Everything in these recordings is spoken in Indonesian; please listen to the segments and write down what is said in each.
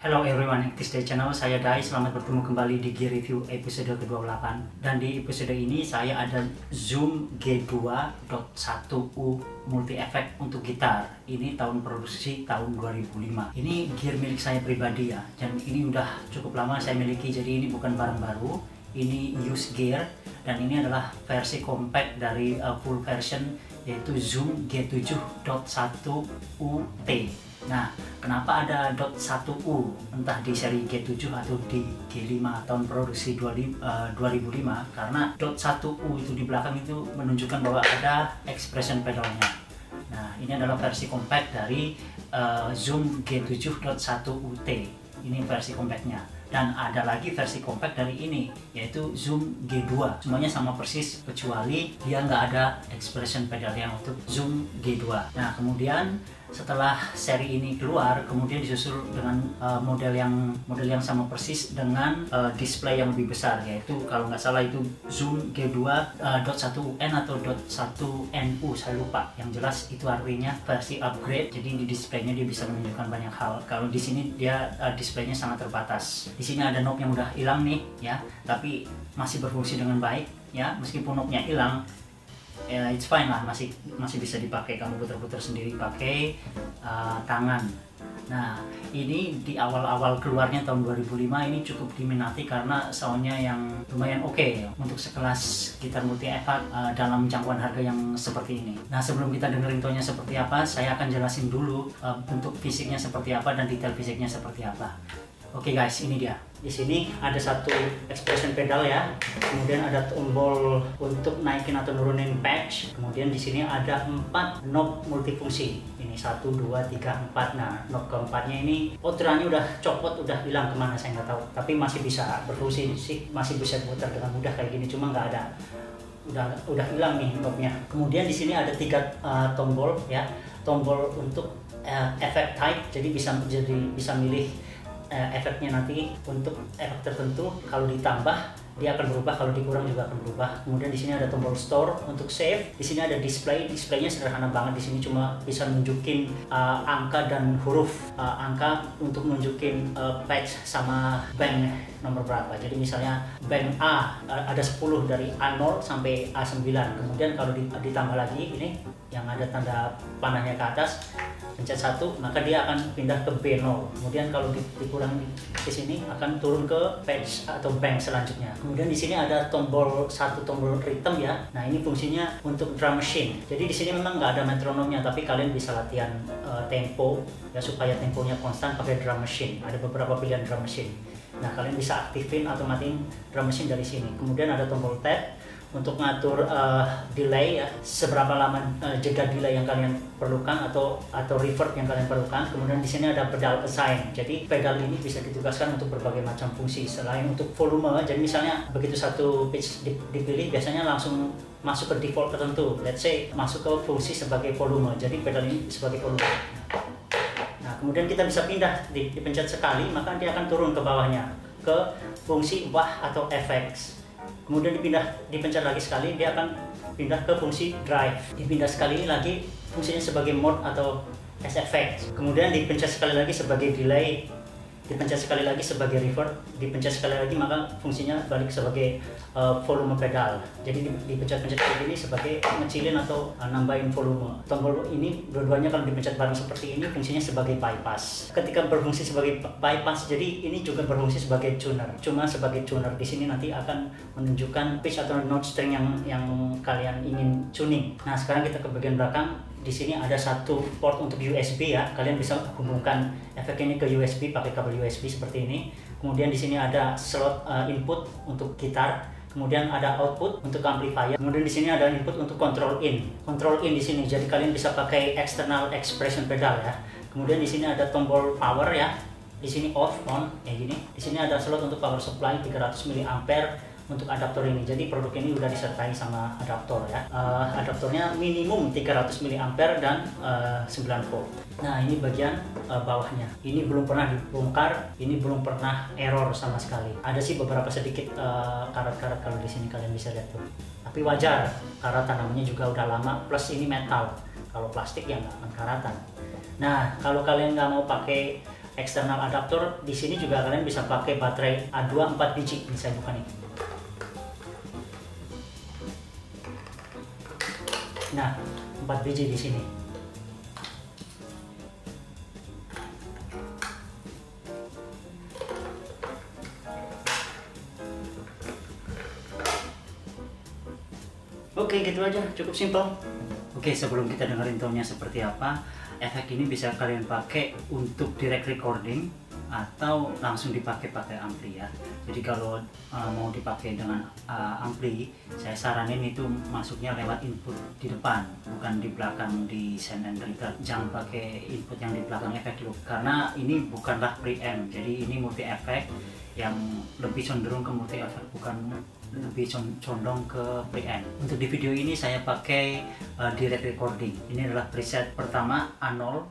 Hello everyone, Actis Day Channel, saya Dai, selamat bertemu kembali di Gear Review episode ke-28. Dan di episode ini saya ada Zoom G2.1U multi effect untuk gitar. Ini tahun produksi tahun 2005. Ini gear milik saya pribadi ya, dan ini udah cukup lama saya miliki, jadi ini bukan barang baru. Ini used gear, dan ini adalah versi compact dari full version, yaitu Zoom G7.1UT. Nah, kenapa ada .1U entah di seri G7 atau di G5 tahun produksi 2005? Karena .1U itu di belakang itu menunjukkan bahwa ada expression pedalnya. Nah, ini adalah versi compact dari Zoom G7.1UT. Ini versi compactnya. Dan ada lagi versi compact dari ini, yaitu Zoom G2. Semuanya sama persis, kecuali dia nggak ada expression pedalnya untuk Zoom G2. Nah, kemudian setelah seri ini keluar, kemudian disusul dengan model yang sama persis dengan display yang lebih besar, yaitu kalau nggak salah itu Zoom G2.1UN atau .1NU, saya lupa. Yang jelas itu artinya versi upgrade. Jadi di displaynya dia bisa menunjukkan banyak hal. Kalau di sini dia displaynya sangat terbatas. Di sini ada knob yang udah hilang nih ya, tapi masih berfungsi dengan baik ya, meskipun knobnya hilang. Ya, it's fine lah, masih bisa dipakai, kamu putar-putar sendiri pakai tangan. Nah, ini di awal-awal keluarnya tahun 2005 ini cukup diminati karena soundnya yang lumayan oke ya, untuk sekelas gitar multi effect dalam jangkauan harga yang seperti ini. Nah, sebelum kita dengerin tonnya seperti apa, saya akan jelasin dulu untuk fisiknya seperti apa dan detail fisiknya seperti apa. Oke guys, ini dia. Di sini ada satu expression pedal ya. Kemudian ada tombol untuk naikin atau nurunin patch. Kemudian di sini ada 4 knob multifungsi. Ini 1, 2, 3, 4. Nah, knob keempatnya ini outerannya udah copot, udah hilang kemana saya nggak tahu. Tapi masih bisa berfungsi sih, masih bisa putar dengan mudah kayak gini. Cuma nggak ada, udah hilang nih knobnya. Kemudian di sini ada 3 tombol ya. Tombol untuk effect type. Jadi bisa milih efeknya nanti untuk efek tertentu. Kalau ditambah dia akan berubah, kalau dikurang juga akan berubah. Kemudian di sini ada tombol store untuk save. Di sini ada displaynya sederhana banget. Di sini cuma bisa nunjukin angka dan huruf. Angka untuk nunjukin patch sama bank nomor berapa. Jadi misalnya bank A ada 10 dari A0 sampai A9. Kemudian kalau ditambah lagi ini yang ada tanda panahnya ke atas, pencet 1, maka dia akan pindah ke B0. Kemudian kalau dikurangi ke sini akan turun ke patch atau bank selanjutnya. Kemudian di sini ada tombol rhythm ya. Nah, ini fungsinya untuk drum machine. Jadi di sini memang nggak ada metronomnya, tapi kalian bisa latihan tempo ya, supaya temponya konstan pakai drum machine. Ada beberapa pilihan drum machine. Nah, kalian bisa aktifin atau matiin drum machine dari sini. Kemudian ada tombol tab untuk ngatur delay ya, seberapa lama jeda delay yang kalian perlukan atau reverb yang kalian perlukan. Kemudian di sini ada pedal assign. Jadi pedal ini bisa ditugaskan untuk berbagai macam fungsi. Selain untuk volume, jadi misalnya begitu satu pitch dipilih, biasanya langsung masuk ke default tertentu. Let's say masuk ke fungsi sebagai volume. Jadi pedal ini sebagai volume. Nah, kemudian kita bisa pindah, dipencet sekali maka dia akan turun ke bawahnya ke fungsi wah atau effects. Kemudian dipencet lagi sekali, dia akan pindah ke fungsi drive. Dipindah sekali lagi, fungsinya sebagai mode atau effect. Kemudian dipencet sekali lagi sebagai delay, dipencet sekali lagi sebagai reverb, dipencet sekali lagi maka fungsinya balik sebagai volume pedal. Jadi dipencet-pencet kayak gini sebagai ngecilin atau nambahin volume. Tombol ini dua-duanya kalau dipencet bareng seperti ini fungsinya sebagai bypass. Ketika berfungsi sebagai bypass, jadi ini juga berfungsi sebagai tuner. Cuma sebagai tuner di sini nanti akan menunjukkan pitch atau note string yang kalian ingin tuning. Nah, sekarang kita ke bagian belakang. Di sini ada satu port untuk USB ya. Kalian bisa hubungkan efek ini ke USB pakai kabel USB seperti ini. Kemudian di sini ada slot input untuk gitar. Kemudian ada output untuk amplifier. Kemudian di sini ada input untuk control in. Control in di sini. Jadi kalian bisa pakai external expression pedal ya. Kemudian di sini ada tombol power ya. Di sini off, on kayak gini. Di sini ada slot untuk power supply 300 mA untuk adaptor ini. Jadi produk ini udah disertai sama adaptor ya. Adaptornya minimum 300 mA dan 9 volt. Nah, ini bagian bawahnya. Ini belum pernah dibongkar, ini belum pernah error sama sekali. Ada sih beberapa sedikit karat-karat kalau di sini kalian bisa lihat tuh. Tapi wajar karena tanamannya juga udah lama, plus ini metal. Kalau plastik ya nggak akan karatan. Nah, kalau kalian nggak mau pakai eksternal adaptor. Di sini juga kalian bisa pakai baterai A2 4 biji. Ini saya buka nih. Nah, 4 biji di sini. Oke, gitu aja, cukup simpel. Oke, sebelum kita dengerin tone-nya seperti apa, efek ini bisa kalian pakai untuk direct recording atau langsung dipakai ampli ya. Jadi kalau mau dipakai dengan ampli, saya saranin itu masuknya lewat input di depan, bukan di belakang di send and return. Jangan pakai input yang di belakang efek dulu, karena ini bukanlah preamp. Jadi ini multi efek yang lebih cenderung ke multi efek, bukan lebih condong ke preamp. Untuk di video ini saya pakai direct recording. Ini adalah preset pertama A0.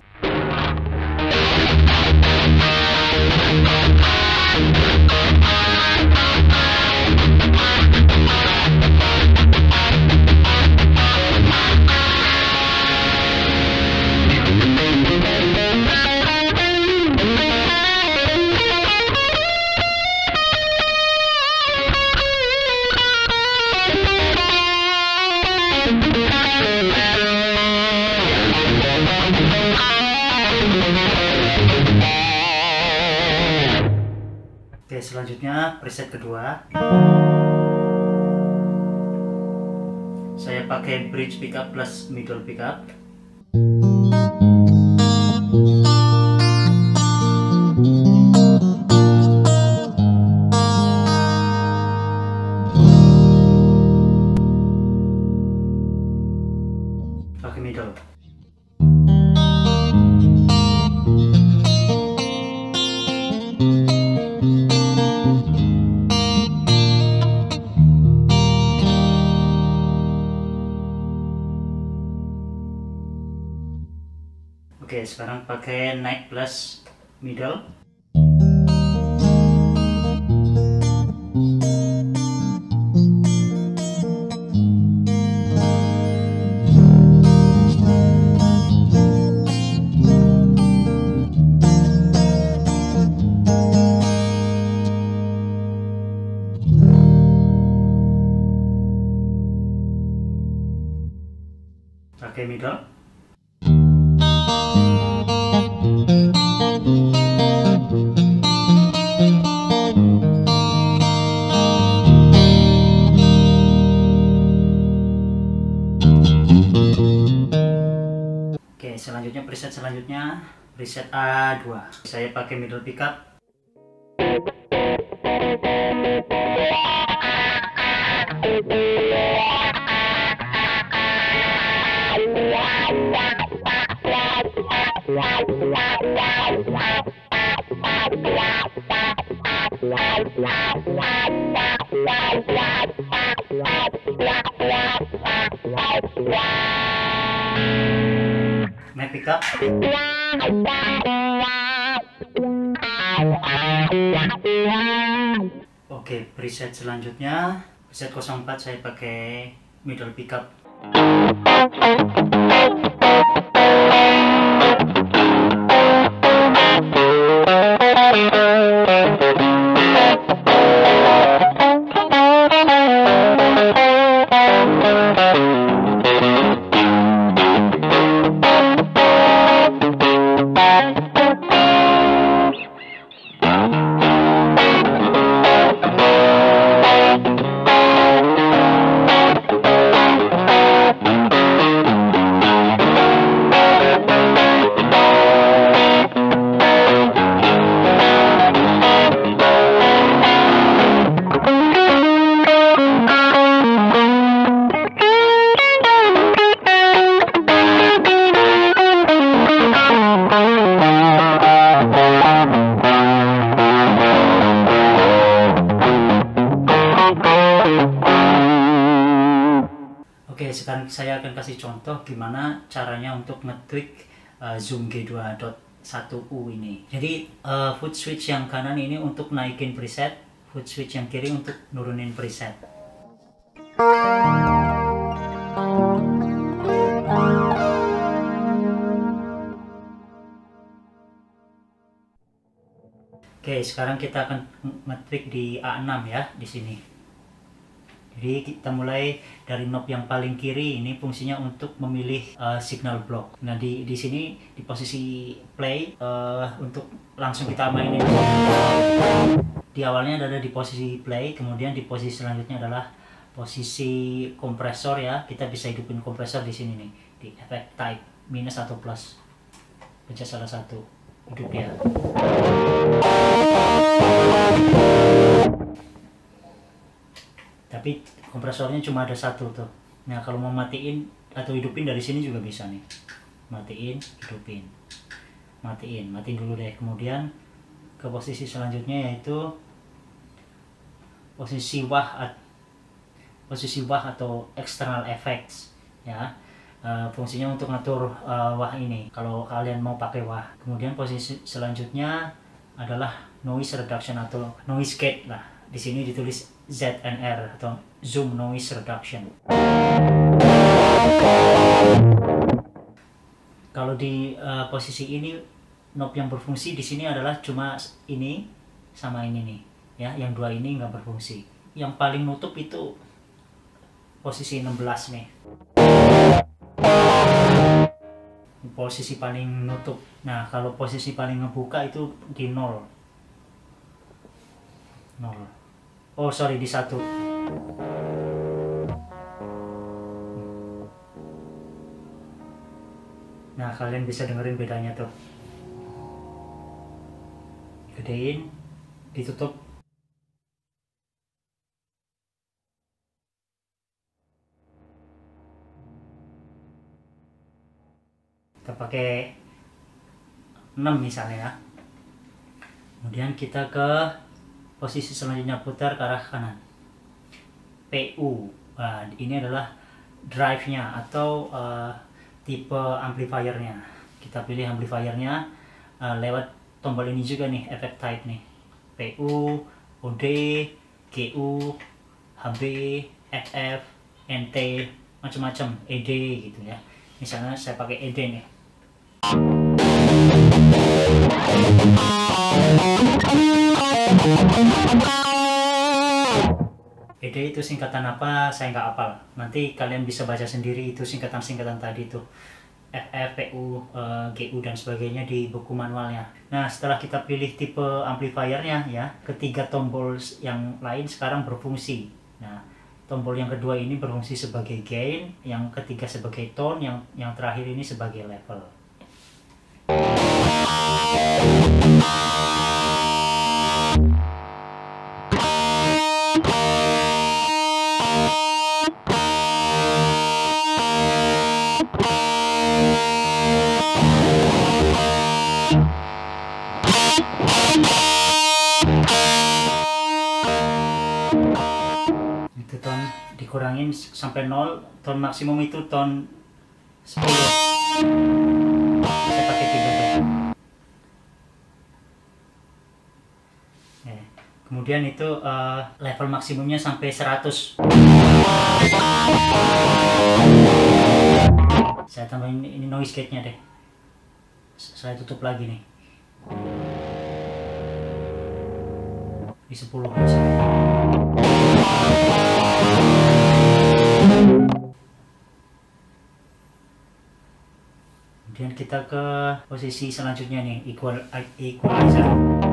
Oke, selanjutnya preset kedua. Saya pakai bridge pickup plus middle pickup. Pakai middle. Oke, sekarang pakai naik plus middle. Pakai middle. Oke, selanjutnya preset selanjutnya preset A2. Saya pakai middle pickup. Naik pickup. Oke, preset selanjutnya preset 04 saya pakai middle pickup. Oke, sekarang saya akan kasih contoh gimana caranya untuk nge-tweak Zoom G2.1U ini. Jadi foot switch yang kanan ini untuk naikin preset, foot switch yang kiri untuk nurunin preset. Oke, sekarang kita akan ngetrik di A6 ya, di sini. Jadi kita mulai dari knob yang paling kiri, ini fungsinya untuk memilih signal block. Nah di sini di posisi play untuk langsung kita mainin. Di awalnya ada di posisi play, kemudian di posisi selanjutnya adalah posisi kompresor ya. Kita bisa hidupin kompresor di sini nih, di effect type minus atau plus. Pencet salah satu, hidup ya. Tapi kompresornya cuma ada satu tuh. Nah kalau mau matiin atau hidupin dari sini juga bisa nih. Matiin, hidupin, matiin dulu deh. Kemudian ke posisi selanjutnya yaitu posisi wah atau external effects ya. Fungsinya untuk ngatur wah ini kalau kalian mau pakai wah. Kemudian posisi selanjutnya adalah noise reduction atau noise gate lah. Di sini ditulis ZNR atau zoom noise reduction. Kalau di posisi ini knob yang berfungsi di sini adalah cuma ini sama ini nih ya, yang dua ini nggak berfungsi. Yang paling nutup itu posisi 16 nih, posisi paling nutup. Nah kalau posisi paling ngebuka itu di 0. Oh sorry, di 1. Nah kalian bisa dengerin bedanya tuh. Gedein, ditutup. Kita pakai 6 misalnya ya. Kemudian kita ke posisi selanjutnya, putar ke arah kanan. PU. Nah, ini adalah drive-nya atau tipe amplifiernya. Kita pilih amplifiernya lewat tombol ini juga nih, effect type nih. PU, OD, GU, HB, FF, NT, macam-macam, ED gitu ya. Misalnya saya pakai ED nih. ED itu singkatan apa saya nggak hafal, nanti kalian bisa baca sendiri itu singkatan-singkatan tadi tuh, FF, PU, GU dan sebagainya di buku manualnya. Nah setelah kita pilih tipe amplifiernya ya, ketiga tombol yang lain sekarang berfungsi. Nah tombol yang kedua ini berfungsi sebagai gain, yang ketiga sebagai tone, yang terakhir ini sebagai level. Itu tone dikurangin sampai 0, tone maksimum itu tone 10. Saya pakai 3 tuh. Kemudian itu level maksimumnya sampai 100. Saya tambahin ini noise gate-nya deh. Saya tutup lagi nih. Di 10 aja. Kemudian kita ke posisi selanjutnya nih, equalizer.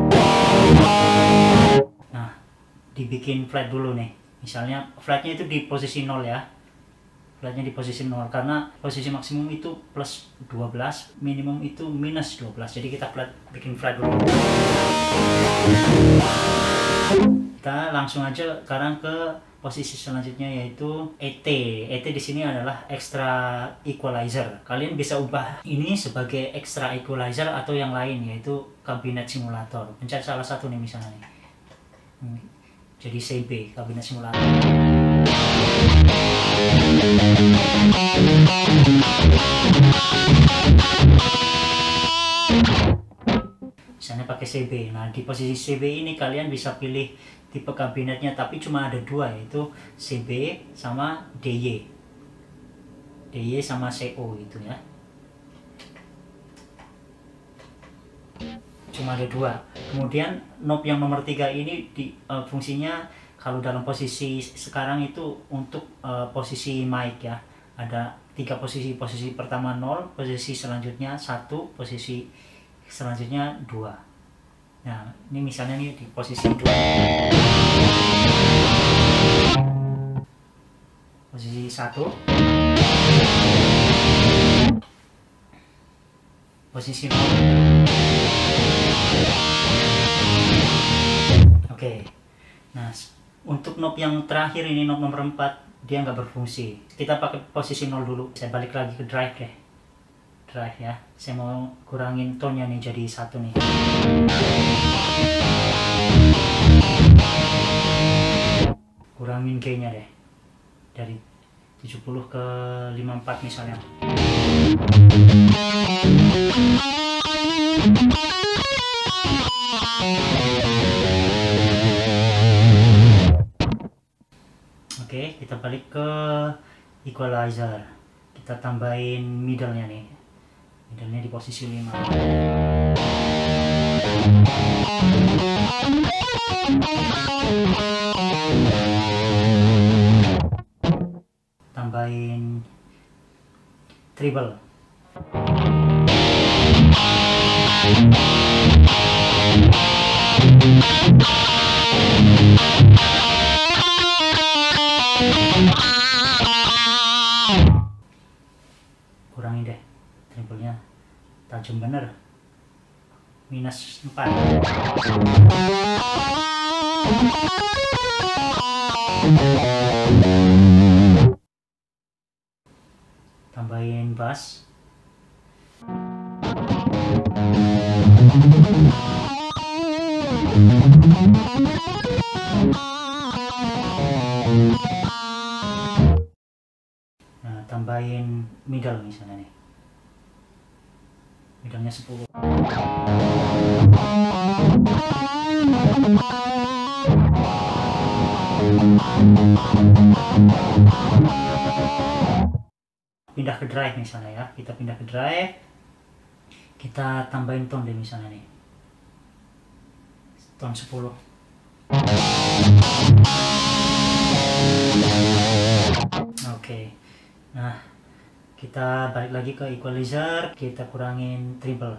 Nah, dibikin flat dulu nih. Misalnya flatnya itu di posisi 0 ya. Flatnya di posisi 0 karena posisi maksimum itu plus 12, minimum itu minus 12. Jadi kita bikin flat dulu. Kita langsung aja sekarang ke posisi selanjutnya yaitu ET. ET di sini adalah extra equalizer. Kalian bisa ubah ini sebagai extra equalizer atau yang lain yaitu kabinet simulator. Pencet salah satu nih misalnya nih. Jadi CB, kabinet simulator. Misalnya pakai CB. Nah di posisi CB ini kalian bisa pilih tipe kabinetnya, tapi cuma ada dua yaitu CB sama DY. DY sama CO itu ya. cuma ada 2. Kemudian knob yang nomor 3 ini fungsinya kalau dalam posisi sekarang itu untuk posisi mic ya. Ada 3 posisi. Posisi pertama 0, posisi selanjutnya 1, posisi selanjutnya 2. Nah, ini misalnya nih di posisi 2. Posisi 1. Posisi 0. Oke. Nah, untuk knob yang terakhir ini, knob nomor 4, dia nggak berfungsi. Kita pakai posisi 0 dulu. Saya balik lagi ke drive deh. Drive ya. Saya mau kurangin tone-nya nih jadi 1 nih. Kurangin gain-nya deh. Dari 70 ke 54 misalnya. Oke, kita balik ke equalizer. Kita tambahin middle-nya nih. Middle-nya di posisi 5. Tambahin treble. Kurangin deh treble-nya, tajam bener. -4. Tambahin bass. Nah, tambahin middle misalnya nih. Middle-nya 10. Pindah ke drive misalnya ya. Kita pindah ke drive. Kita tambahin tone deh misalnya nih. Tone 10. Oke. Nah, kita balik lagi ke equalizer, kita kurangin treble.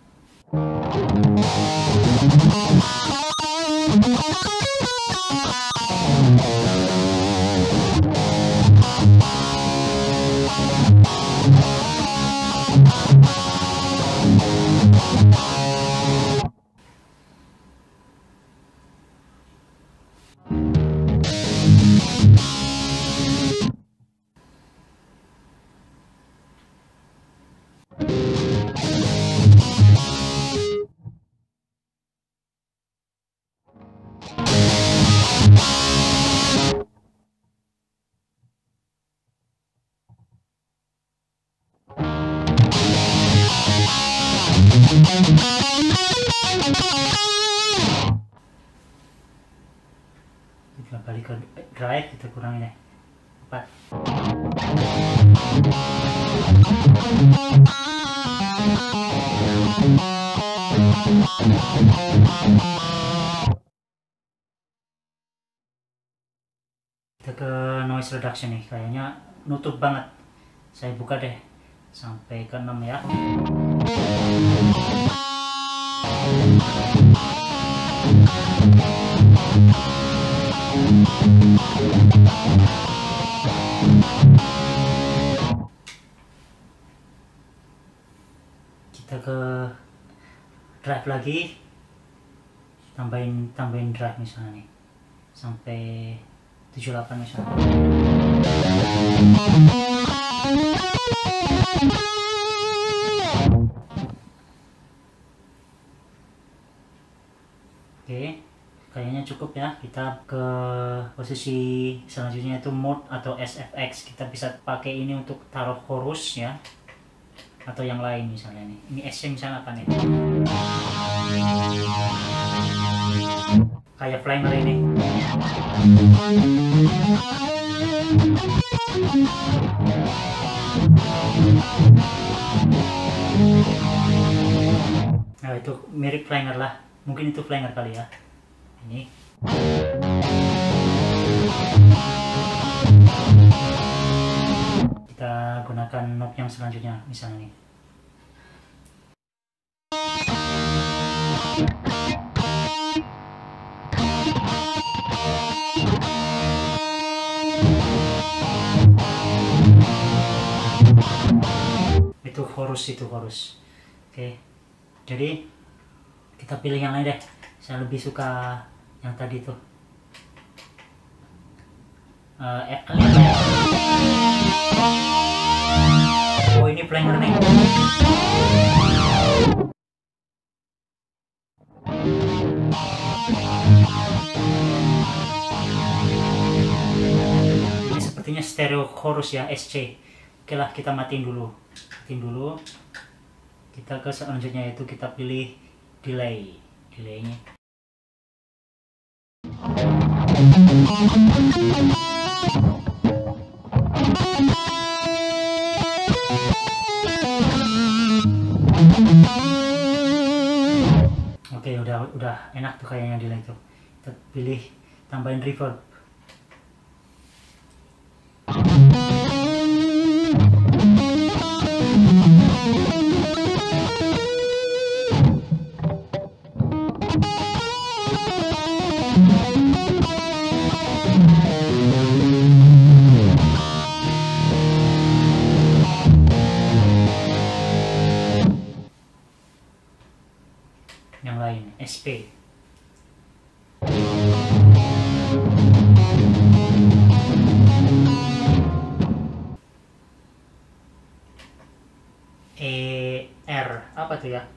Kita balik ke drive, kita kurangin ya 4. Kita ke noise reduction nih, kayaknya nutup banget. Saya buka deh sampai ke 6 ya. Kita ke drive lagi, tambahin drive misalnya nih sampai 78 misalnya. Oke, kayaknya cukup ya. Kita ke posisi selanjutnya itu mode atau SFX. Kita bisa pakai ini untuk taruh chorus ya, atau yang lain misalnya nih. Ini S misalnya apa nih? Kayak flamer ini. Nah, itu mirip flanger lah, mungkin itu flanger kali ya. Ini kita gunakan knob yang selanjutnya, misalnya nih. Itu chorus. Oke, jadi kita pilih yang lain deh. Saya lebih suka yang tadi tuh. Oh, ini flanger nih. Ini sepertinya stereo chorus ya, SC. Oke lah, kita matiin dulu. Kita ke selanjutnya, yaitu kita pilih delaynya. Oke, udah enak tuh kayaknya delay itu. Kita pilih tambahin reverb. Yang lain, SP. ER, apa tuh ya?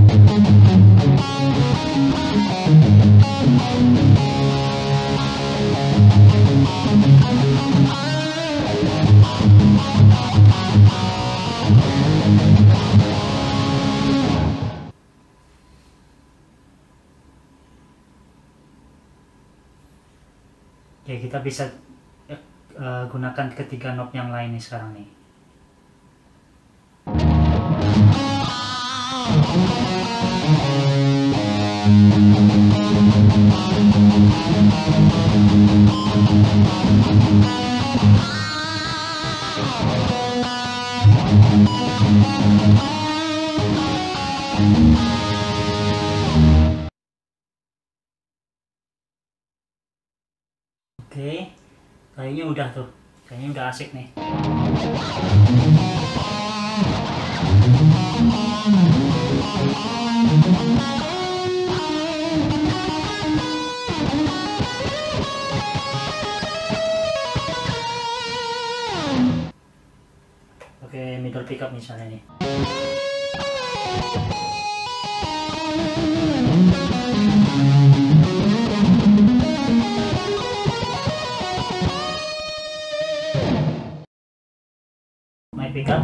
Oke, kita bisa gunakan ketiga knob yang lain nih sekarang nih. Oke, kayaknya udah tuh. Kayaknya udah asik nih. Oke, middle pickup misalnya nih. My pickup.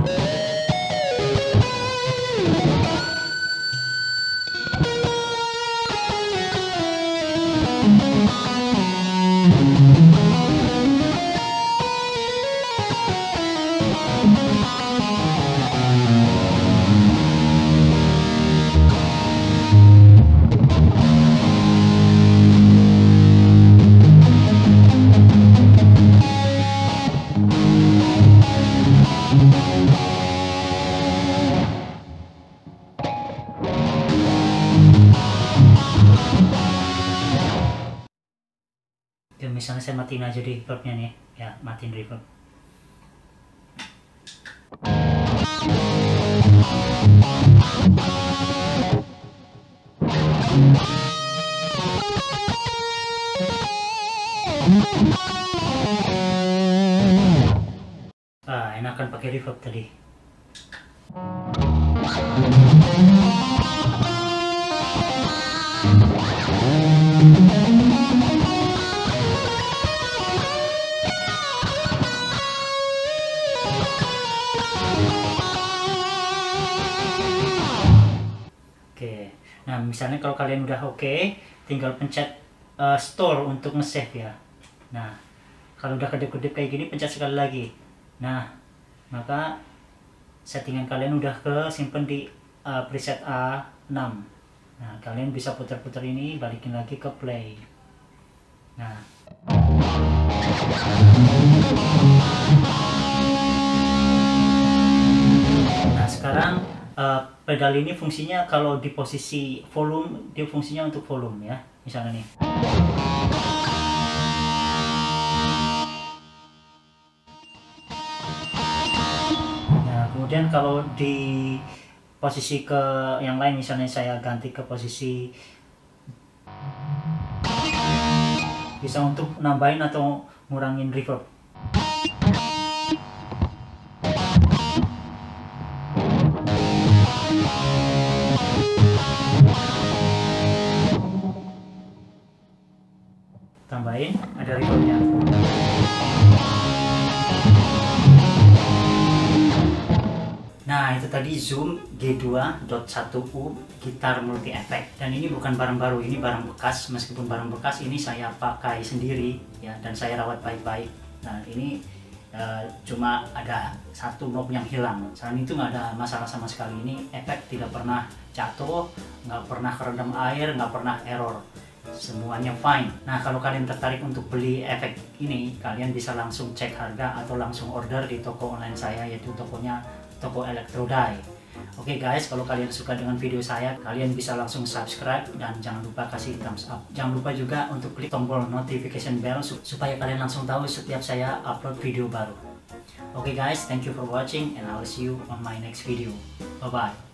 Ya, misalnya saya matiin aja di reverbnya nih, ya matiin reverb. Enakan pakai reverb tadi. Oke, nah misalnya kalau kalian udah oke, tinggal pencet store untuk nge-save ya. Nah, kalau udah kedip-kedip kayak gini, pencet sekali lagi. Nah, maka settingan kalian udah simpen di preset A 6. Nah, kalian bisa putar-putar ini, balikin lagi ke play. Nah, sekarang pedal ini fungsinya kalau di posisi volume, dia fungsinya untuk volume ya. Misalnya nih. Nah, kemudian kalau di posisi ke yang lain, misalnya saya ganti ke posisi, bisa untuk nambahin atau ngurangin reverb. Tambahin, ada reverbnya. Nah, itu tadi Zoom G2.1U gitar multi efek, dan ini bukan barang baru, ini barang bekas. Meskipun barang bekas, ini saya pakai sendiri ya, dan saya rawat baik-baik. Nah, ini cuma ada satu knob yang hilang, selain itu nggak ada masalah sama sekali. Ini efek tidak pernah jatuh, nggak pernah kerendam air, nggak pernah error, semuanya fine. Nah, kalau kalian tertarik untuk beli efek ini, kalian bisa langsung cek harga atau langsung order di toko online saya, yaitu tokonya toko Electrodie. Oke guys, kalau kalian suka dengan video saya, kalian bisa langsung subscribe dan jangan lupa kasih thumbs up. Jangan lupa juga untuk klik tombol notification bell supaya kalian langsung tahu setiap saya upload video baru. Oke guys, thank you for watching and I will see you on my next video. Bye bye.